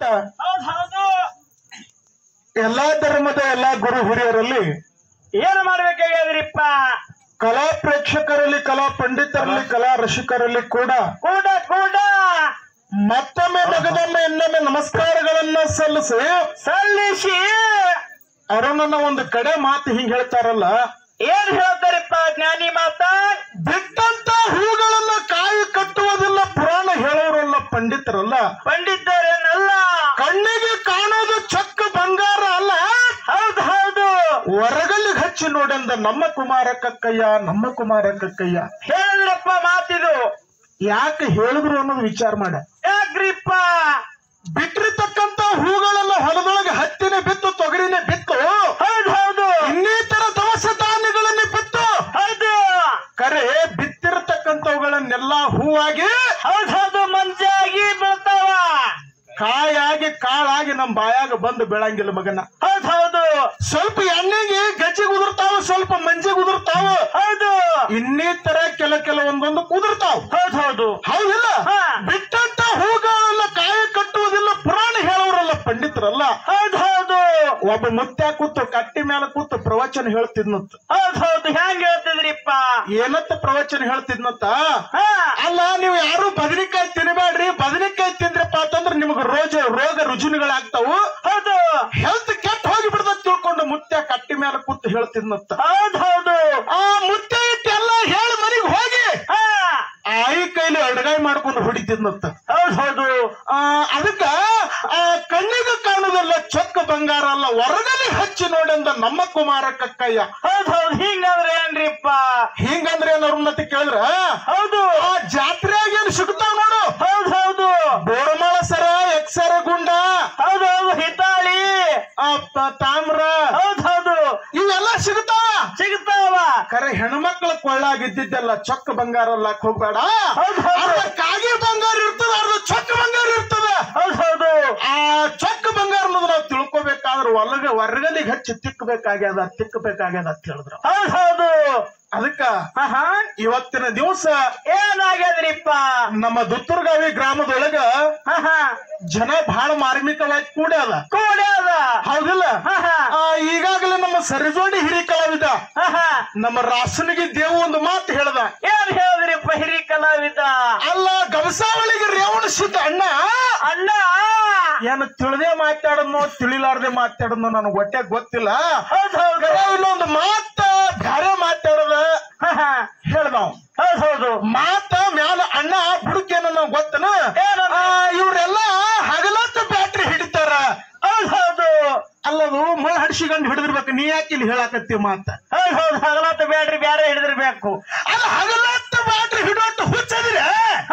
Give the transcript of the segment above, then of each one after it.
ಮತ್ತ ಎಲ್ಲಾ ಧರ್ಮದ ಎಲ್ಲಾ ಗುರು ಹಿರಿಯರಲ್ಲಿ ಏನು ಮಾಡ್ಬೇಕಾಗ್ಯದ್ರಿಪ್ಪ? ಕಲಾ ಪ್ರೇಕ್ಷಕರಲ್ಲಿ, ಕಲಾ ಪಂಡಿತರಲ್ಲಿ, ಕಲಾ ರಸಿಕರಲ್ಲಿ ಕೂಡ ಕೂಡ ಕೂಡ ಮತ್ತೊಮ್ಮೆ ಮಗದೊಮ್ಮೆ ಇನ್ನೊಮ್ಮೆ ನಮಸ್ಕಾರಗಳನ್ನ ಸಲ್ಲಿಸಿ ಅರುಣನ ಒಂದು ಕಡೆ ಮಾತು ಹಿಂಗ್ ಹೇಳ್ತಾರಲ್ಲ, ಏನ್ ಹೇಳ್ತಾರಪ್ಪ ಜ್ಞಾನಿ ಮಾತ? ಬಿಟ್ಟಂತ ಹೂಗಳನ್ನ ಕಾಯಿ ಕಟ್ಟುವುದಿಲ್ಲ ಪುರಾಣ ಹೇಳೋರಲ್ಲ, ಪಂಡಿತರಲ್ಲ. ಪಂಡಿತರೇನಲ್ಲ, ಕಣ್ಣಿಗೆ ಕಾಣೋದು ಚಕ್ಕ ಬಂಗಾರ ಅಲ್ಲ. ಹೌದು ಹೌದು, ಹೊರಗಲ್ಲಿಗೆ ಹಚ್ಚಿ ನೋಡಂದ ನಮ್ಮ ಕುಮಾರ ಕಕ್ಕಯ್ಯ, ನಮ್ಮ ಕುಮಾರ ಕಕ್ಕಯ್ಯ ಹೇಳಿದ್ರಪ್ಪ ಮಾತಿದು. ಯಾಕೆ ಹೇಳಿದ್ರು ಅನ್ನೋದು ವಿಚಾರ ಮಾಡ. ಯಾಕ್ರಿಪ್ಪ? ಬಿಟ್ಟಿರ್ತಕ್ಕಂತ ಹೂಗಳೆಲ್ಲ ಹೊಲದೊಳಗೆ ಹತ್ತಿನೇ ಬಿತ್ತು, ತೊಗರಿನೇ ಬಿತ್ತು, ಹೌದು ಹೌದು, ಇನ್ನಿತರ ದವಸ ಧಾನ್ಯಗಳನ್ನೇ ಬಿತ್ತು. ಹೌದು, ಕರೆ ಬಿತ್ತಿರತಕ್ಕಂಥವುಗಳನ್ನೆಲ್ಲ ಹೂವಾಗಿ, ಹೌದು ಹೌದು, ಮಂಜಾಗಿ ಬೀಳ್ತಾವ, ಕಾಯಾಗಿ ಕಾಳಾಗಿ ನಮ್ ಬಾಯಾಗ ಬಂದು ಬೆಳಂಗಿಲ್ಲ ಮಗನ. ಹೌದು ಹೌದು, ಸ್ವಲ್ಪ ಎಣ್ಣೆಗೆ ಗಜ್ಜಿಗೆ ಉದುರ್ತಾವ, ಸ್ವಲ್ಪ ಮಂಜಿಗೆ ಉದುರ್ತಾವ, ಹೌದು, ಇನ್ನಿತರ ಕೆಲವೊಂದೊಂದು ಕುದುರ್ತಾವ. ಹೌದು ಹೌದು, ಹೌದಿಲ್ಲ? ಬಿಟ್ಟಂತ ಹೂಗಳೆಲ್ಲ ಕಾಯಿ ಕಟ್ಟುವುದಿಲ್ಲ ಪುರಾಣ ಹೇಳೋರಲ್ಲ, ಪಂಡಿತರಲ್ಲ. ಹೌದು ಹೌದು, ಒಬ್ಬ ಮುತ್ಯ ಕೂತು ಕಟ್ಟಿ ಮೇಲೆ ಕೂತು ಪ್ರವಚನ ಹೇಳ್ತಿದ್ನಂತ. ಹೌದು ಹೌದು, ಹೆಂಗ್ ಹೇಳ್ತಿದ್ರಿಪ್ಪ? ಏನತ್ತ ಪ್ರವಚನ ಹೇಳ್ತಿದ್ನಂತ, ಅಲ್ಲ ನೀವು ಯಾರು ಬದನೆಕಾಯಿ ತಿನ್ನಬೇಡ್ರಿ, ಬದನೆಕಾಯಿ ತಿಂದ್ರಪ್ಪ ಅಂತಂದ್ರೆ ನಿಮ್ಗೆ ರೋಗ ರುಜಿನಗಳಾಗ್ತಾವು, ಹೌದು, ಹೆಲ್ತ್ ಕೆಟ್ಟ ಹೋಗಿ ಬಿಡ್ದ ತಿಳ್ಕೊಂಡು ಮುತ್ಯ ಕಟ್ಟಿ ಮೇಲೆ ಕೂತು ಹೇಳ್ತಿದ್ನಂತ. ಹೌದು ಹೌದು, ಆ ಮುತ್ಯ ಇಟ್ಟೆಲ್ಲ ಹೇಳಿ ಮನೆಗೆ ಹೋಗಿ ಆಯಿ ಕೈಲಿ ಅಡಗಾಯಿ ಮಾಡ್ಕೊಂಡು ಹೊಡಿತಿದ್ನಂತ. ಹೌದು ಹೌದು, ಅದಕ್ಕ ಕಣ್ಣಿಗೆ ಕಾಣುದಲ್ಲ ಚೊಕ್ಕ ಬಂಗಾರ ಅಲ್ಲ, ಹೊರಗಲಿ ಹಚ್ಚಿ ನೋಡಂದ ನಮ್ಮ ಕುಮಾರ ಕಕ್ಕಯ್ಯ. ಹೌದು ಹೌದು, ಹಿಂಗಂದ್ರೆ ಏನ್ರಿಪ್ಪ? ಹಿಂಗಂದ್ರೆ ಏನಾರು ಉನ್ನತಿ ಕೇಳಿದ್ರ, ಹೌದು, ಆ ಜಾತ್ರೆಯಾಗ ಏನ್ ಸಿಗ್ತಾವ ನೋಡು. ಹೌದು ಹೌದು, ಬೋರಮಾಳ ಸರ, ಎಕ್ಸರ ಗುಂಡ, ಹೌದು ಹೌದು, ಹಿತಾಳಿ, ತಾಮ್ರ, ಹೌದು ಹೌದು, ಇವೆಲ್ಲ ಸಿಗ್ತಾವ. ಸಿಗ್ತಾವ. ಕರೆ ಹೆಣ್ಮಕ್ಳ ಕೊಳ್ಳಾಗಿದ್ದೆಲ್ಲ ಚೊಕ್ಕ ಬಂಗಾರ ಅಲ್ಲಕ್ ಹೋಗ್ಬೇಡ. ಹೌದು ಹೌದು, ಕಾಗಿ ಬಂಗಾರ ಇರ್ತದ, ಅರ್ಧ ಚೊಕ್ಕ ಬಂಗಾರ ಇರ್ತದ. ಹೌದು ಹೌದು, ಆ ಚೊಕ್ಕ ಬಂಗಾರ ಅನ್ನೋದು ನಾವು ತಿಳ್ಕೊಬೇಕಾದ್ರೆ ಹೊರಗಲಿಗೆ ಹಚ್ಚಿ ತಿಕ್ಕಬೇಕಾಗ್ಯದ ಅಂತ ಹೇಳಿದ್ರು. ಹೌದು ಹೌದು, ಅದಕ್ಕ ಇವತ್ತಿನ ದಿವಸ ಏನಾಗ್ಯದ್ರಿಪ್ಪ? ನಮ್ಮ ದುತ್ತೂರ್ಗಾವಿ ಗ್ರಾಮದೊಳಗ ಜನ ಬಹಳ ಮಾರ್ಮಿಕವಾಗಿ ಕೂಡ್ಯಾದ. ಹೌದಿಲ್ಲ? ಈಗಾಗಲೇ ನಮ್ಮ ಸರಿಜೋಡಿ ಹಿರಿ ಕಲಾವಿದ ನಮ್ಮ ರಾಸನಿಗೆ ದೇವು ಒಂದು ಮಾತು ಹೇಳ್ದ. ಏನ್ ಹೇಳಿದ್ರಿಪ್ಪ ಹಿರಿ ಕಲಾವಿದ? ಅಲ್ಲ, ಗಬಸಾವಳಿಗೆ ರೇವಣ ಸಿದ್ಧ ಅಣ್ಣ ಅಣ್ಣ ಏನು ತಿಳಿದೇ ಮಾತಾಡೋದು ತಿಳಿಲಾರ್ದೆ ಮಾತಾಡೋದು ನನಗೆ ಹೊಟ್ಟೆ ಗೊತ್ತಿಲ್ಲ. ಹೌದು ಹೌದು, ಇಲ್ಲೊಂದು ಮಾತ ಬ್ಯಾರೆ ಮಾತಾಡೋದ ಹೇಳ್ದಾವ್. ಹೌದು ಹೌದು, ಮಾತ ಮ್ಯಾಲ ಅಣ್ಣ ಬುಡಕೇನ ನಾವು ಗೊತ್ತನ, ಇವ್ರೆಲ್ಲ ಹಗಲತ್ತ ಬ್ಯಾಟ್ರಿ ಹಿಡಿತಾರ. ಹೌದು ಹೌದು, ಅಲ್ಲದು ಮಳ ಹಡಿಸಿಕೊಂಡು ಹಿಡಿದಿರ್ಬೇಕು. ನೀ ಯಾಕೆ ಇಲ್ಲಿ ಹೇಳಾಕತ್ತಿ ಮಾತ? ಹೌದು ಹೌದು, ಹಗಲತ್ತ ಬ್ಯಾಟ್ರಿ ಬ್ಯಾರೆ ಹಿಡಿದಿರ್ಬೇಕು. ಅಲ್ಲ, ಹಗಲತ್ತ ಬ್ಯಾಟ್ರಿ ಹಿಡೋಟ್ಟು ಹುಚ್ಚದಿರ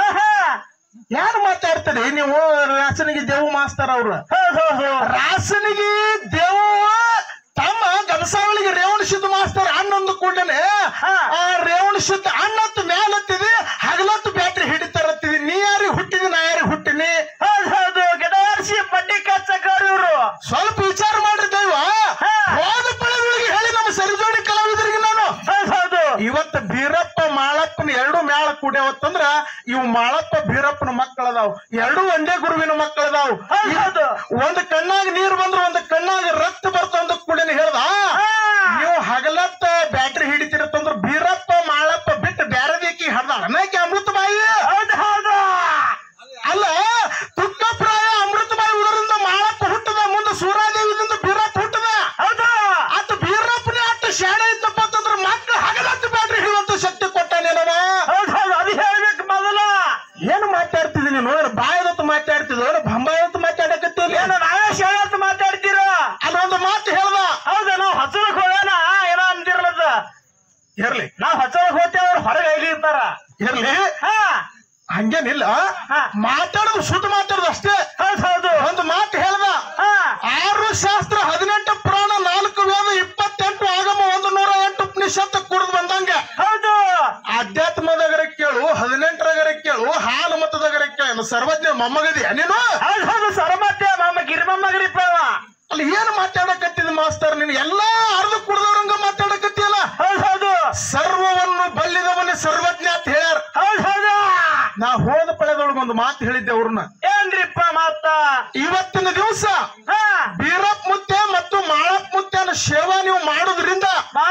ಯಾರು ಮಾತಾಡ್ತಾರೆ ನೀವು? ರಾಸನಿಗೆ ದೇವು ಮಾಸ್ತಾರ ಅವ್ರು. ಹೌದು ಹೌದು, ರಾಸನಿಗೆ ದೇವು ತಮ್ಮ ಗಮಸಾವಳಿಗೆ ರೇವಣ ಸಿದ್ಧ ಮಾಸ್ತರ್ ಅಣ್ಣೊಂದು ಕೂಡನೆ ಆ ರೇವಣ ಸಿದ್ಧ ಅಣ್ಣತ್ತು ಮ್ಯಾಲತ್ತಿದೆ, ಹಗಲತ್ತು ಬ್ಯಾಟ್ರಿ ಹಿಡಿತಾರತ್ತಿದೆ. ನೀ ಯಾರಿಗೆ ಹುಟ್ಟಿದಿ, ನಾ ಯಾರಿಗೆ ಹುಟ್ಟಿನಿ? ಹೌದು ಹೌದು, ಗಡಾರಿಸಿ ಪಟ್ಟಿ ಕಚ್ಚಕವ್ರು ಇವ್ರು. ಸ್ವಲ್ಪ ವಿಚಾರ ಮಾಡ್ರಿ ದೈವ. ಹೋದ ಪಳೆಗಳಿಗೆ ಹೇಳಿ ನಮ್ಮ ಸರಿಜೋಡಿ ಕಲಾವಿದರಿಗೆ ನಾನು. ಹೌದು ಹೌದು, ಇವತ್ತು ಬೀರಪ್ಪ ಮಾಳಪ್ಪನ ಎರಡು ಮ್ಯಾಳ ಕೂಡ್ಯಾವತ್ತಂದ್ರ ಇವು ಮಾಳಪ್ಪ ಬೀರಪ್ಪನ ಮಕ್ಕಳದಾವ್, ಎರಡು ಒಂದೇ ಗುರುವಿನ ಮಕ್ಕಳದಾವ್. ಒಂದು ಕಣ್ಣಾಗ ನೀರು ಬಂದ್ರೆ ಒಂದು ಕಣ್ಣಾಗ ರಕ್ತ ಬರ್ತಂದ ಕೂಡನೆ ಹೇಳ್ದ. ನೀವು ಹಗಲತ್ತ ಬ್ಯಾಟ್ರಿ ಹಿಡಿತಿರತ್ತಂದ್ರ ಬೀರಪ್ಪ ಮಾಳಪ್ಪ ಬಿಟ್ಟು ಬ್ಯಾರದೇಕಿ ಹಡ್ದಾಳ ನಾಕಿ ಅಮೃತ ಬಾಯಿ. ಹೌದು ಹೌದು, ಅಲ್ಲ, ತುಕ್ಕಪ್ರಾಯ ಅಮೃತ ಬಾಯಿ ಉದರಿಂದ ಮಾಳಪ್ಪ ಹುಟ್ಟದ, ಮುಂದೆ ಸೂರಾದೇವಿದಿಂದ ಬೀರಪ್ಪ ಹುಟ್ಟದ. ಹೌದು, ಅತ್ತ ಬೀರಪ್ಪನೇ ಅತ್ತ ಶಾಣೆ ಇತ್ತಪ್ಪ ಅಂತಂದ್ರ ಮಕ್ಕಳು ಹಗಲತ್ತ ಬ್ಯಾಟ್ರಿ ಹಿಡುವಂತ ಶಕ್ತಿ ಕೊಟ್ಟಾನೇನವ. ಹೌದು ಹೌದು, ಅದು ಹೇಳ್ಬೇಕು ಮೊದಲ. ಏನು ಮಾತಾಡ್ತಿದ್ದೀನಿ ನೋಡ್ರಿ, ಬಾಯದತ್ತು ಮಾತಾಡ್ತಿದ್ರು, ಬಂಬಾಯದತ್ತು ಮಾತಾಡಕತ್ತಿಲ್ಲ. ಏನು ನಾವೇ ಶಾಣೆ ಮಾತಾಡ್ತೀರ? ಅಲ್ಲೊಂದು ಮಾತು ಹೇಳ್ದ. ಹೌದಾ, ನಾವು ಹಚ್ಚಲಕ್ ಹೋಗೋಣ ಏನೋ ಅಂತಿರ್ಲದ. ಇರ್ಲಿ, ನಾವ್ ಹಚ್ಚಲಕ್ ಹೋಗ್ತೇವೆ, ಅವ್ರು ಹೊರಗೆ ಐಲಿ ಇರ್ತಾರ. ಇರ್ಲಿ, ಹಂಗೇನಿಲ್ಲ. ಮಾತಾಡೋದು ಶುದ್ಧ ಮಾತಾಡೋದು ಅಷ್ಟೇ. ಹೌದು ಹೌದು, ಒಂದು ಮಾತು ಹೇಳ್ದ. 6 ಶಾಸ್ತ್ರ 18 ಪುರಾಣ 4 ವೇದ 28 ಆಗಮ 108 ಉಪನಿಷತ್ತು ಕುಡಿದು ಬಂದಂಗ. ಹೌದು, ಅಧ್ಯಾತ್ಮದಾಗರ ಕೇಳು, 18ರಗರ ಕೇಳು, ಹಾಲು ಮತದಾಗರ ಕೇಳು, ಸರ್ವಜ್ಞ ಮೊಮ್ಮಗದಿ ನೀನು. ಹೌದು ಹೌದು, ಸರ್ವಜ್ಞ ಮೊಮ್ಮ ಗಿರಿಮಮ್ಮಗರಿಪ್ಪ. ಅಲ್ಲಿ ಏನು ಮಾತಾಡಕತ್ತಿದ ಮಾಸ್ತರ್? ನೀನು ಎಲ್ಲಾ ಅರ್ಧ ಕುಡ್ದವ್ರಂಗ ಮಾತಾಡಕತ್ತಿಯಲ್ಲ. ಹೌದು ಹೌದು, ಸರ್ವವನ್ನು ಬಲ್ಲಿದವನೇ ಸರ್ವಜ್ಞ ಅಂತ ಹೇಳ್ಯಾರ. ಹೌದು ಹೌದು, ನಾ ಹೋದ ಪಳೆದೊಳಗೊಂದು ಮಾತು ಹೇಳಿದ್ದೆ ಅವ್ರನ್ನ. ಏನ್ರಿಪ್ಪ ಮಾತ? ಇವತ್ತಿನ ದಿವಸ ಹಾ ಬೀರಪ್ಪ ಮುತ್ಯ ಮತ್ತು ಮಾಳಪ್ಪ ಮುತ್ಯನ ಸೇವಾ ನೀವು ಮಾಡೋದ್ರಿಂದ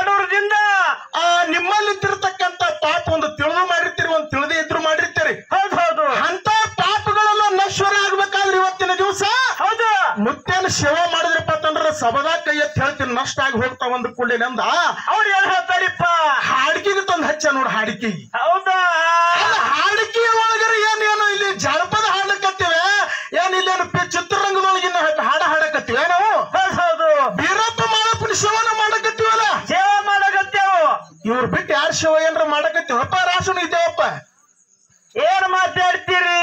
ನಿಮ್ಮಲ್ಲಿದ್ದಿರ್ತಕ್ಕಂತ ಪಾಪ ಒಂದು ತಿಳಿದು ಮಾಡಿರ್ತೀರಿ, ಒಂದು ತಿಳಿದೇ ಇದ್ರು ಮಾಡಿರ್ತೀರಿ. ಹೌದು ಅಂತ ಪಾಪಗಳೆಲ್ಲ ನಶ್ವರ ಆಗ್ಬೇಕಾದ್ರೆ ಇವತ್ತಿನ ದಿವಸ ಹೌದು ಮುತ್ಯನ ಸೇವಾ ಮಾಡಿದ್ರಪ್ಪ ಅಂತಂದ್ರೆ ಸಬದಾ ಕೈ ಎತ್ತಿ ಹೇಳ್ತೀನಿ ನಷ್ಟ ಆಗಿ ಹೋಗ್ತಾವ ಅಂದ ಕೂಡಲೇ ಅಂದ ಅವ್ರು ಏನ್ ಹೇಳ್ತಾರಿಪ್ಪ, ಹಾಡಿಕೆಗೆ ತಂದು ಹಚ್ಚ ನೋಡು ಹಾಡಿಕೆಗೆ. ಹೌದಾ ಹಾಡಿಕೆ ಒಳಗರ ಏನೇನು ಇಲ್ಲಿ ಜಾನಪದ ಹಾಡಕತ್ತೀವಿ, ಏನ್ ಇಲ್ಲೇನು ಚಿತ್ರರಂಗದೊಳಗಿನ ಹಾಡ ಹಾಡಕತ್ತೀವಿ ನಾವು. ಹೌದು ಬೀರಪ್ಪ ಮಾಳಪ್ಪನ ಸೇವನ ಮಾಡಕತ್ತೀವಲ್ಲ, ಸೇವಾ ಮಾಡಕತ್ತೇವು. ಇವ್ರು ಬಿಟ್ಟು ಯಾರ ಸೇವ ಏನ್ರ ಮಾಡಕತ್ತೀವಪ್ಪ? ರಾಶನು ಇದ್ದೇವಪ್ಪ. ಏನ್ ಮಾತಾಡ್ತೀರಿ?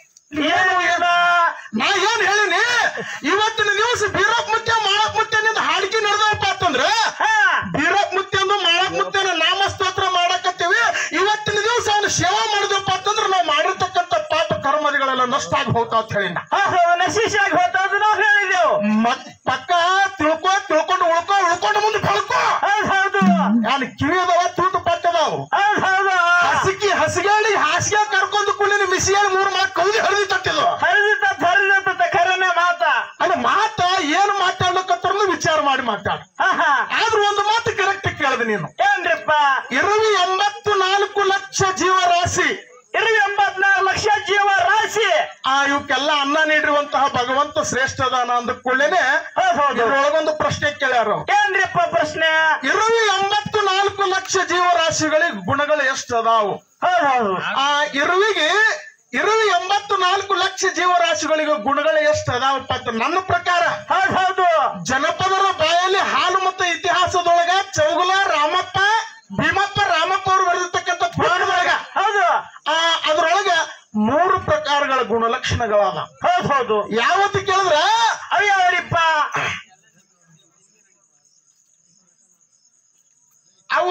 ನಾ ಏನ್ ಹೇಳಿನಿ, ಇವತ್ತಿನ ದಿವಸ ಬೀರಪ್ಪ ಮುತ್ಯ ಮಾಳಪ್ಪ ಮುತ್ಯನಿಂದ ಹಾಡಿಕೆ ನಡೆದವಪ್ಪ ಅಂತಂದ್ರೆ ಬೀರಪ್ಪ ಮುತ್ಯಂದು ಮಾಳಪ್ಪ ಮುತ್ಯನ ನಾಮಸ್ತೋತ್ರ ಮಾಡಕತ್ತೀವಿ. ಇವತ್ತಿನ ದಿವಸ ಅವನು ಸೇವಾ ಮಾಡಿದಪ್ಪ ಅಂತಂದ್ರೆ ನಾವು ಮಾಡಿರ್ತಕ್ಕಂಥ ಪಾಪ ಕರ್ಮದಿಗಳೆಲ್ಲ ನಷ್ಟ ಆಗಿ ಹೋಗ್ತಾವ ಅಂತ ಹೇಳಿ ನಶಿಸಾಗಿ ಹೋಗ್ತಾವ್ ನಾವು ಹೇಳಿದೆವು. ಪಕ್ಕ ತಿಳ್ಕೊಂಡು ಉಳ್ಕೊಂಡು ಮುಂದೆ ಬೆಳ್ಕೊ. ಹೌದು ನಾನು ಕಿವಿಯದವ ತೂತು ಪಟ್ಟದವು ಹಸಿಗೇಳಿ ಹಾಸಿಗೆ ಕರ್ಕೊಂಡು ಕುಳ್ಳಿನ ಮಿಸಿಗೇಳಿ 3 ಮಾತು ಕೌದಿ ಹರಿದಿ ತಟ್ಟಿದ್ವು. ಹರಿದ ಖರೇನೆ ಮಾತ ಅದು ಮಾತ ಏನು ಮಾತಾಡ್ಲಿಕ್ಕಂತ ವಿಚಾರ ಮಾಡಿ ಮಾತಾಡ. ಆದ್ರೂ ಒಂದು ಮಾತು ಕರೆಕ್ಟ್ ಕೇಳಿದೆ ನೀನು. ಏನ್ರಿಪ್ಪ? 84 ಲಕ್ಷ ಜೀವರಾಶಿ, 84 ಲಕ್ಷ ಜೀವರಾಶಿ ಇವಕ್ಕೆಲ್ಲ ಅನ್ನ ನೀಡಿರುವಂತಹ ಭಗವಂತ ಶ್ರೇಷ್ಠ ಅದಾನ ಅಂದ ಕೂಡಲೇನೆ ಇದ್ರೊಳಗೊಂದು ಪ್ರಶ್ನೆ ಕೇಳ್ಯಾರ. ಏನ್ರಿಪ್ಪ ಪ್ರಶ್ನೆ? 84 ಲಕ್ಷ ಜೀವರಾಶಿಗಳಿಗೆ ಗುಣಗಳು ಎಷ್ಟು ಅದಾವು? ಆ ಇರುವಿಗೆ 84 ಲಕ್ಷ ಜೀವರಾಶಿಗಳಿಗೆ ಗುಣಗಳು ಎಷ್ಟು ಅದಾವಪ್ಪ ಅಂತ ನನ್ನ ಪ್ರಕಾರ ಹೌದು ಜನಪದರ ಬಾಯಲ್ಲಿ ಹಾಲು ಮತ್ತು ಇತಿಹಾಸದೊಳಗ ಚೌಗುಲ ರಾಮಪ್ಪ ಭೀಮಪ್ಪ ರಾಮಪ್ಪ ಅವರು ಬರೆದಿರ್ತಕ್ಕಂಥ ಪುರಾಣದೊಳಗ ಹೌದು ಅದ್ರೊಳಗ 3 ಪ್ರಕಾರಗಳ ಗುಣಲಕ್ಷಣಗಳಾದ. ಹೌದು ಯಾವತ್ತು ಕೇಳಿದ್ರ ಅವ್ಯಾವರಿಪ್ಪ? ಅವು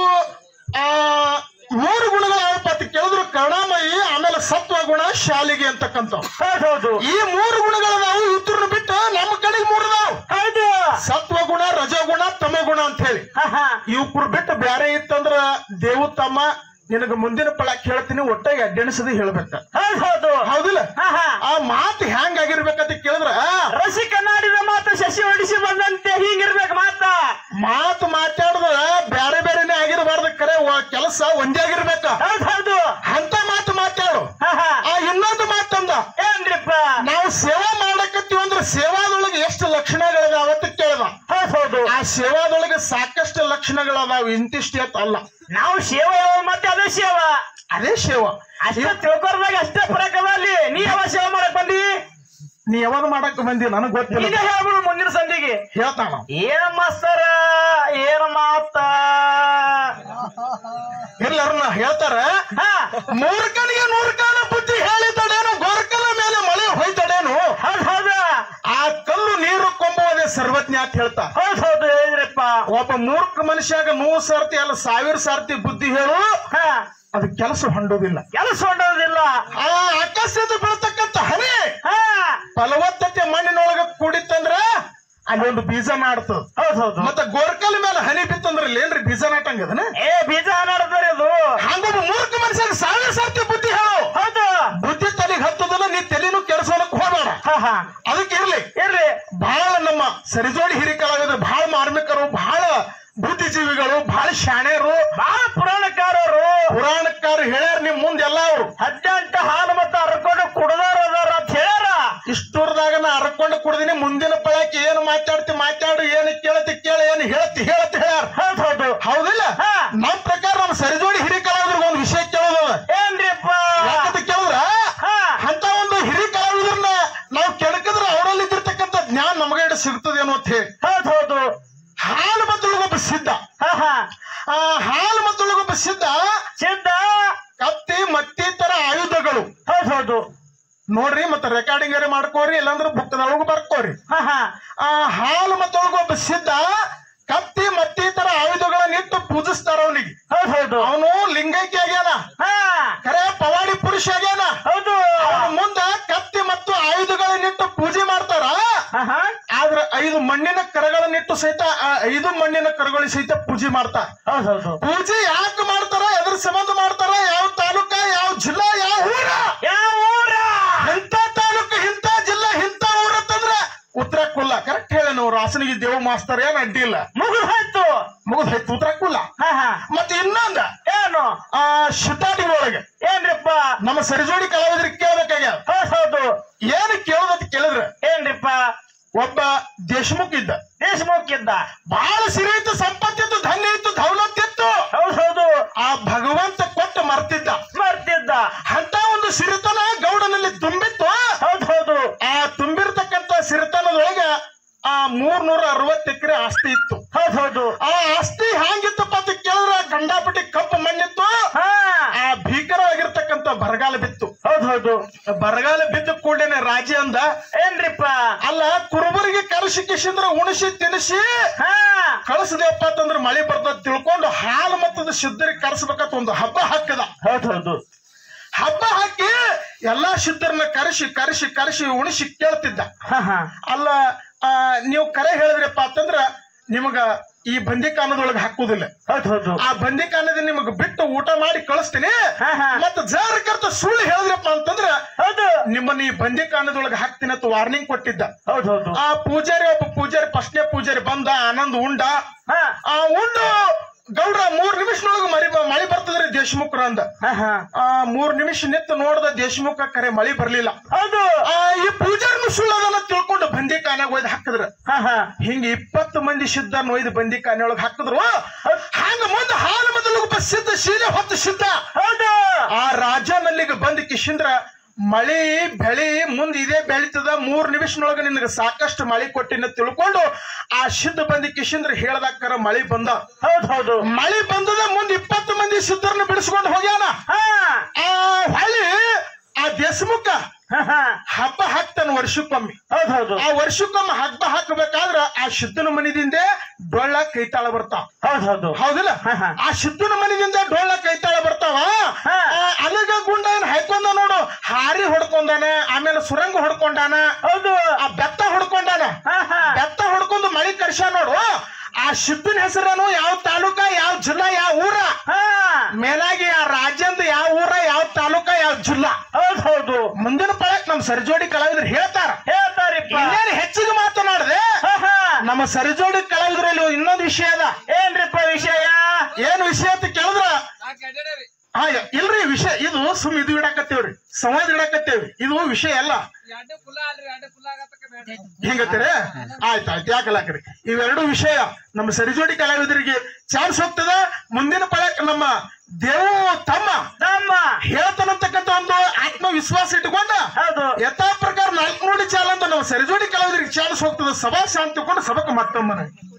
3 ಗುಣಗಳು ಯಾವಪ್ಪ ಅಂತ ಕೇಳಿದ್ರು ಕರುಣಾಮಯಿ, ಆಮೇಲೆ ಸತ್ವ ಗುಣ, ಶಾಲಿಗೆ ಅಂತಕ್ಕಂಥ. ಹೌದು ಈ 3 ಗುಣಗಳು ನಾವು ಇವ್ರನ್ನ ಬಿಟ್ಟು ನಮ್ಮ ಕಡೆಗೆ 3 ಅದಾವು. ಹೌದು ಸತ್ವಗುಣ, ರಜಗುಣ, ತಮಗುಣ ಅಂತ ಹೇಳಿ ಇವ್ರು ಬಿಟ್ಟು ಬೇರೆ ಇತ್ತಂದ್ರ ದೇವು ತಮ್ಮ ನಿನಗ ಮುಂದಿನ ಪಳಕ್ ಹೇಳ್ತೀನಿ, ಒಟ್ಟಾಗಿ ಅಡ್ಡೆಣಿಸದೆ ಹೇಳ್ಬೇಕ. ಹೌದು ಹೌದಿಲ್ಲ? ಆ ಮಾತು ಹೆಂಗ್ ಆಗಿರ್ಬೇಕಂತ ಕೇಳಿದ್ರ ರಸಿಕ ನಾಡಿದ ಮಾತು ಶಶಿ ಹೊಡಿಸಿ ಬಂದಂತೆ ಹೀಗಿರ್ಬೇಕು ಮಾತು ಮಾತಾಡಿದ್ರ ಬೇರೆ ಬೇರೆನೆ ಆಗಿರಬಾರ್ದು, ಕರೆ ಕೆಲಸ ಒಂದೇ ಆಗಿರ್ಬೇಕ. ಹೌದು ಅಂತ ಮಾತು ಮಾತಾಡು. ಇನ್ನೊಂದು ಮಾತಂದ ಏನ್ರಿಪ್ಪ? ನಾವು ಸೇವಾ ಮಾಡಕತ್ತೀವಿ ಅಂದ್ರೆ ಸೇವಾದೊಳಗೆ ಎಷ್ಟು ಲಕ್ಷಣಗಳಿದಾವ ಅಂತ ಕೇಳ್ದ. ಹೌದು ಆ ಸೇವಾದೊಳಗೆ ಸಾಕಷ್ಟು ಲಕ್ಷಣಗಳದಾವ, ಇಂತಿಷ್ಟೇ ಅಲ್ಲ. ನಾವು ಸೇವಾ ಮತ್ತೆ ಅದೇ ಸೇವಾ, ಅದೇ ಸೇವಾ ಅಷ್ಟೇ ತಿಳ್ಕೊರ್ದಾಗ ಅಷ್ಟೇ ಪ್ರಕಾರದಲ್ಲಿ. ನೀ ಯಾವ ಸೇವಾ ಮಾಡಕ್ ಬಂದಿ? ನೀ ಯಾವಾಗ ಮಾಡಕ್ ಬಂದಿ ನನಗ್ ಗೊತ್ತಿಲ್ಲ. ಈಗ ಹೇಳ್ಬಿಡು ಮುಂದಿನ ಸಂಧಿಗೆ ಹೇಳ್ತಾನ. ಏನ್ ಮಾಸ್ತರ ಏನ್ ಮಾತ ಎಲ್ಲರನ್ನ ಹೇಳ್ತಾರ. 3 ಕಣಿಗೆ 100 ಕಾಲ ಬುದ್ಧಿ ಹೇಳಿದಡೇನು, ಗೋರ್ಕಲ ಮೇಲೆ ಮಳೆ ಹೋಯ್ತಡೇನು. ಹೌದು ಆ ಕಲ್ಲು ನೀರು ಕೊಂಬುವುದೇ ಸರ್ವಜ್ಞ ಅಂತ ಹೇಳ್ತಾ. ಹೌದು ಹೇಳ್ರಪ್ಪ. ಒಬ್ಬ ಮೂರ್ಖ ಮನುಷ್ಯಾಗ 100 ಸರ್ತಿ ಅಲ್ಲ 1000 ಸರ್ತಿ ಬುದ್ಧಿ ಹೇಳು, ಅದು ಕೆಲಸ ಹೊಂಡೋದಿಲ್ಲ. ಆ ಆಕಾಶದ ಬೀಳ್ತಕ್ಕಂಥ ಹನಿ ಫಲವತ್ತತೆ ಮಣ್ಣಿನೊಳಗ ಕೂಡಿತ್ತಂದ್ರ ಅಲ್ಲಿ ಒಂದು ಬೀಜ ನಾಡ್ತದ. ಹೌದು ಮತ್ತೆ ಗೋರ್ಕಲ್ ಮೇಲೆ ಹನಿ ಬಿತ್ತಂದ್ರ ಏನ್ರಿ ಬೀಜ ನಾಟಂಗದನ? ಬೀಜ ನಾಡ್ತಾರೆ ಅದು. ಹಂಗೊಬ್ಬ ಮೂರ್ಖ ಮನುಷ್ಯಾಗ 1000 ಸರ್ತಿ ಬುದ್ಧಿ ಹೇಳು, ಹೌದು ಬುದ್ಧಿ ತಲೆಗೆ ಹತ್ತದಲ್ಲ, ನೀ ತಲೆನೂ ಕೆಲ್ಸೋಲಕ್ ಹೋಗಬೇಡ. ಅದಕ್ಕೆ ಇರ್ಲಿ ಬಹಳ ನಮ್ಮ ಸರಿಜೋಡಿ ಹಿರಿಕಲಾಗಿದ್ರೆ ಬಹಳ ಮಾರ್ಮಿಕರು, ಬಹಳ ಬುದ್ಧಿಜೀವಿಗಳು, ಬಹಳ ಶಾಣೆರು, ಬಹಳ ಪುರಾಣಕಾರರು ಹೇಳ್ಯಾರ ನಿಮ್ ಮುಂದೆಲ್ಲ. ಅವ್ರು 18 ಹಾಲು ಮತ್ತು ಹರ್ಕೊಂಡು ಕುಡ್ದಾರ ಅದಾರ ಅಂತ ಹೇಳ್ಯಾರ. ಇಷ್ಟೂರ್ದಾಗ ನಾ ಹರ್ಕೊಂಡು ಕುಡ್ದಿನಿ, ಮುಂದಿನ ಪಳಕ್ಕೆ ಏನು ಮಾತಾಡು, ಏನು ಕೇಳತಿ ಕೇಳ, ಏನು ಹೇಳತಿ ಹೇಳ್ಯಾರ. ಹೌದು ಹೌದಿಲ್ಲ? ನಮ್ ಪ್ರಕಾರ ನಮ್ಮ ಸರಿಜೋಡಿ ಹಿರಿಕಲಾವಿದ್ರಿಗೆ ಒಂದು ವಿಷಯ ಕೇಳೋದ. ಏನ್ರಿಪ್ಪ? ಯಾಕಂತ ಕೇಳಿದ್ರ ಅಂತ ಒಂದು ಹಿರಿ ಕಲಾವಿದ್ರನ್ನ ನಾವು ಕೆಣಕಿದ್ರೆ ಅವರಲ್ಲಿ ಇದ್ದಿರ್ತಕ್ಕಂಥ ಜ್ಞಾನ ನಮಗಡೆ ಸಿಗ್ತದೇನೋ ಅಂತ ಹೇಳಿ. ಹೌದು ಹಾಲು ಮತ್ತೊಳಗೊಬ್ಬ ಸಿದ್ಧ, ಹಾಲು ಮತ್ತೊಳಗೊಬ್ಬ ಸಿದ್ಧ ಕತ್ತಿ ಮತ್ತಿತರ ಆಯುಧಗಳು. ಹೌದು ನೋಡ್ರಿ, ಮತ್ತೆ ರೆಕಾರ್ಡಿಂಗ್ ಮಾಡ್ಕೋರಿ, ಇಲ್ಲಾಂದ್ರೆ ಬುಕ್ದೊಳಗು ಬರ್ಕೋರಿ. ಹಾಲು ಮತ್ತೊಳಗೊಬ್ಬ ಸಿದ್ಧ ಕತ್ತಿ ಮತ್ತಿತರ ಆಯುಧಗಳನ್ನ ಇಟ್ಟು ಪೂಜಿಸ್ತಾರ ಅವನಿಗೆ. ಹೌದು ಅವನು ಲಿಂಗೈಕ್ಯ ಆಗ್ಯಾನ, ಖರೆ ಪವಾಡಿ ಪುರುಷ ಆಗ್ಯಾನ. ಹೌದು ಮುಂದ ಕತ್ತಿ ಮತ್ತು ಆಯುಧಗಳನ್ನಿಟ್ಟು ಪೂಜೆ ಮಾಡ್ತಾರ. ಆದ್ರೆ 5 ಮಣ್ಣಿನ ಕರಗಳನ್ನಿಟ್ಟು ಸಹಿತ 5 ಮಣ್ಣಿನ ಕರಗಳು ಸಹಿತ ಪೂಜೆ ಮಾಡ್ತಾರ. ಪೂಜೆ ಯಾಕೆ ಮಾಡ್ತಾರ, ಎದ್ರ ಸಂಬಂಧ ಮಾಡ್ತಾರ, ಯಾವ ತಾಲೂಕ, ಯಾವ ಜಿಲ್ಲಾ, ಯಾವ ಊರ, ಇಂಥ ತಾಲೂಕು ಇಂಥ ಜಿಲ್ಲಾ ಇಂಥ ಊರ ತಂದ ಕುಲ್ಲ ಕರೆಕ್ಟ್ ಹೇಳ ನಾವು ರಾಸನಿಗೆ ದೇವ ಮಾಸ್ತರ್ ಏನ್ ಅಡ್ಡಿ ಇಲ್ಲ ಮುಗಿದ್ ಉತ್ತರ ಕುಲ್ಲ ಮತ್ತೆ ಇನ್ನೊಂದ ಏನು ಶಿತಾಟಿ ಒಳಗೆ ಏನ್ರಿಪ್ಪ ನಮ್ಮ ಸರಿಜೋಡಿ ಕಲಾವಿದ್ರಿಗೆ ಕೇಳ್ಬೇಕಾಗ್ಯಾವ ಹೌದು ಏನು ಕೇಳೋದತ್ ಕೇಳಿದ್ರೆ ಏನ್ರಿಪ್ಪ ಒಬ್ಬ ದೇಶಮುಖ್ ಇದ್ದ ಬಹಳ ಸಿರಿ ಇತ್ತು ಸಂಪತ್ತಿತ್ತು ಧನ್ಯ ಇತ್ತು ದೌಲತ್ ಇತ್ತು ಹೌದು ಆ ಭಗವಂತ ಕೊಟ್ಟು ಮರ್ತಿದ್ದ ಅಂತ ಒಂದು ಸಿರಿತನ ಗೌಡನಲ್ಲಿ ತುಂಬಿತ್ತು ಹೌದು ಆ ತುಂಬಿರ್ತಕ್ಕಂತ ಸಿರಿತನದೊಳಗ ಆ 360 ಎಕರೆ ಆಸ್ತಿ ಇತ್ತು ಹೌದು ಆ ಆಸ್ತಿ ಹ್ಯಾಂಗಿತ್ತಪ್ಪ ಅಂತ ಕೇಳಿದ್ರೆ ಗಂಡಾಪಟ್ಟಿ ಕಪ್ಪು ಮಣ್ಣಿತ್ತು ಆ ಭೀಕರವಾಗಿರ್ತಕ್ಕಂತ ಬರಗಾಲ ಬಿತ್ತು ಹೌದು ಬರಗಾಲ ಬಿದ್ದ ಕೂಡೇನೆ ರಾಜಿ ಅಂದ ಏನ್ರಿಪ್ಪ ಅಲ್ಲ ಕುರುಬರಿಗೆ ಕರೆಸಿ ಕಿಸಿಂದ್ರ ಉಣಿಸಿ ತಿನ್ನಿಸಿ ಕಳಿಸದಪ್ಪ ಅಂತಂದ್ರ ಮಳೆ ಬರ್ತದ ತಿಳ್ಕೊಂಡು ಹಾಲು ಮತ್ತದ ಸಿದ್ಧರಿಗೆ ಕರೆಸ್ಬೇಕಂತ ಒಂದು ಹಬ್ಬ ಹಾಕದ ಹೌದು ಹಬ್ಬ ಹಾಕಿ ಎಲ್ಲಾ ಸಿದ್ಧರನ್ನ ಕರೆಸಿ ಉಣಿಸಿ ಕೇಳ್ತಿದ್ದ ಅಲ್ಲ ನೀವು ಕರೆ ಹೇಳಿದ್ರಪ್ಪ ಅಂತಂದ್ರ ನಿಮಗ ಈ ಬಂದಿಕಾನದೊಳಗೆ ಹಾಕುದಿಲ್ಲ ಹೌದು ಆ ಬಂದಿಕಾನದ ನಿಮಗ ಬಿಟ್ಟು ಊಟ ಮಾಡಿ ಕಳಿಸ್ತೀನಿ ಮತ್ತ ಜಾರಕರ್ತ ಸುಳ್ಳು ಹೇಳಿದ್ರಪ್ಪ ಅಂತಂದ್ರ ಹೌದು ನಿಮ್ಮನ್ನ ಈ ಬಂದಿಕಾನದೊಳಗೆ ಹಾಕ್ತೀನಿ ಅಂತ ವಾರ್ನಿಂಗ್ ಕೊಟ್ಟಿದ್ದ ಹೌದು ಆ ಒಬ್ಬ ಪೂಜಾರಿ ಫಸ್ಟ್ನೇ ಪೂಜಾರಿ ಬಂದ ಆನಂದ್ ಉಂಡ ಆ ಉಂಡು ಗೌಡ್ರ 3 ನಿಮಿಷದೊಳಗೆ ಮಳಿ ಬರ್ತದ್ರಿ ದೇಶಮುಖರ ಅಂದ 3 ನಿಮಿಷ ನಿಂತು ನೋಡ್ದ ದೇಶಮುಖ ಕರೆ ಮಳಿ ಬರ್ಲಿಲ್ಲ ಹೌದು ಈ ಪೂಜಾರಿನು ಸುಳ್ಳದನ್ನ ತಿಳ್ಕೊಂಡು ಬಂದಿಕಾನ್ಯಾಗ ಒಯ್ದು ಹಾಕಿದ್ರ ಹಿಂಗ 20 ಮಂದಿ ಸಿದ್ಧ ಒಯ್ದು ಬಂದಿಕಾನೆ ಒಳಗೆ ಹಾಕಿದ್ರು ಹಂಗ ಮುಂದೆ ಹಾಲು ಮೊದಲು ಸಿದ್ಧ ಸೀರೆ ಹೊತ್ತು ಸಿದ್ಧ ಹೌದು ಆ ರಾಜನಲ್ಲಿಗೆ ಬಂದ ಕಿಶಿಂದ್ರ ಮಳಿ ಬೆಳಿ ಮುಂದೆ ಇದೇ ಬೆಳಿತದ 3 ನಿಮಿಷದೊಳಗೆ ನಿನಗೆ ಸಾಕಷ್ಟು ಮಳಿ ಕೊಟ್ಟಿನ ತಿಳ್ಕೊಂಡು ಆ ಸಿದ್ಧ ಬಂದಿ ಕಿಶಿಂದ್ರ ಹೇಳ್ದಾಕರ ಮಳಿ ಬಂದ ಹೌದು ಮಳಿ ಬಂದದ ಮುಂದೆ 20 ಮಂದಿ ಸಿದ್ಧರನ್ನ ಬಿಡಿಸ್ಕೊಂಡು ಹೋಗ್ಯಾನ ಆ ಹೊಳಿ ಆ ದೇಶಮುಖ ಹಬ್ಬ ಹಾಕ್ತಾನ ವರ್ಷಕ್ಕೊಮ್ಮೆ ಹೌದು ಆ ವರ್ಷಕ್ಕೊಮ್ಮೆ ಹಬ್ಬ ಹಾಕಬೇಕಾದ್ರ ಆ ಸಿದ್ಧನ ಮನಿದಿಂದ ಡೊಳ್ಳ ಕೈತಾಳ ಬರ್ತಾವ ಹೌದಿಲ್ಲ ಆ ಸಿದ್ಧನ ಮನಿದಿಂದ ಡೊಳ್ಳ ಕೈತಾಳ ಬರ್ತಾವ ಅಲಗ ಗುಂಡ ಏನ್ ಹಾಕೊಂಡ ನೋಡು ಹಾರಿ ಹೊಡ್ಕೊಂಡಾನ ಆಮೇಲೆ ಸುರಂಗ ಹೊಡ್ಕೊಂಡಾನ ಹೌದು ಆ ಬೆತ್ತ ಹೊಡ್ಕೊಂಡಾನ ಬೆತ್ತ ಹೊಡ್ಕೊಂಡು ಮಳಿ ಕರ್ಶ ನೋಡು ಆ ಸಿದ್ಧನ ಹೆಸರೇನು ಯಾವ ತಾಲೂಕ ಯಾವ ಜಿಲ್ಲಾ ಯಾವ ಊರ ಮೇಲಾಗಿ ಆ ರಾಜ್ಯದ ಯಾವ ಊರ ಯಾವ ತಾಲೂಕ ಯಾವ ಜಿಲ್ಲಾ ಹೌದು ಮುಂದಿನ ಪಳಕ್ ನಮ್ ಸರಿಜೋಡಿ ಕಲಾವಿದ್ರು ಹೇಳ್ತಾರ ಹೆಚ್ಚಿಗೆ ಮಾತನಾಡದೆ ನಮ್ಮ ಸರಿಜೋಡಿ ಕಲಾವಿದ್ರಲ್ಲಿ ಇನ್ನೊಂದು ವಿಷಯ ಅದ ಏನ್ರಿಪ್ಪ ವಿಷಯ ಏನ್ ವಿಷಯ ಅಂತ ಕೇಳಿದ್ರ ಇಲ್ರಿ ವಿಷಯ ಇದು ಸುಮ್ ಇದು ಇಡಾಕತ್ತೇವ್ರಿ ಸಂವಾದ ಇಡಾಕತ್ತೇವ್ರಿ ಇದು ವಿಷಯ ಅಲ್ಲ ಹಿಂಗತ್ತೀರಿ ಆಯ್ತಾಯ್ತು ಯಾಕಲ್ಲಾಕ್ರಿ ಇವೆರಡು ವಿಷಯ ನಮ್ಮ ಸರಿಜೋಡಿ ಕಲಾವಿದರಿಗೆ ಚಾನ್ಸ್ ಹೋಗ್ತದ ಮುಂದಿನ ಪಳಕ್ ನಮ್ಮ ದೇವು ತಮ್ಮ ಹೇಳ್ತಾನಂತಕ್ಕಂಥ ಒಂದು ಆತ್ಮವಿಶ್ವಾಸ ಇಟ್ಟುಕೊಂಡ ಯಥಾ ಪ್ರಕಾರ 4 ಚಾಲ ಅಂತ ನಮ್ಮ ಸರಿಜೋಡಿ ಕಲಾವಿದರಿಗೆ ಚಾನ್ಸ್ ಹೋಗ್ತದ ಸಭಾ ಶಾಂತಿ ತಗೊಂಡು ಸಭಕ್ಕೆ ಮತ್ತೊಮ್ಮನೆ